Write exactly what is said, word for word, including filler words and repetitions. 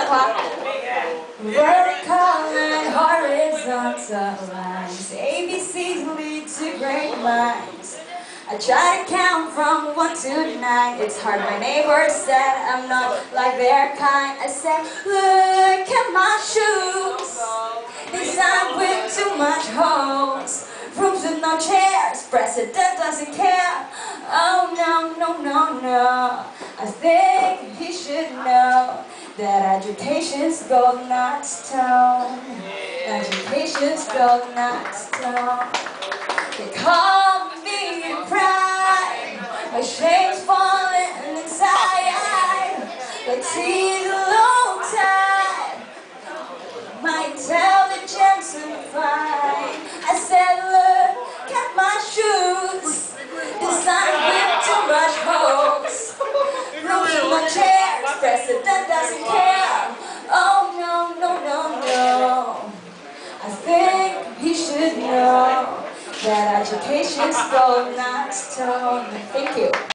Vertical and horizontal lines, A B Cs lead to great minds. I try to count from one to nine. It's hard, my neighbor said I'm not like their kind. I said, look at my shoes, designed with too much holes. Rooms with no chairs, president doesn't care. Oh no, no, no, no. I think he should know that education's gold, not stone. Education's gold, not stone. They call me pride, my shame's falling inside, like tears low tide, my intelligence and fine. I said, look at my shoes, designed with too much holes. Rooms with no chairs, president doesn't care. Oh no, no, no, no. I think he should know that education's gold, not stone. Thank you.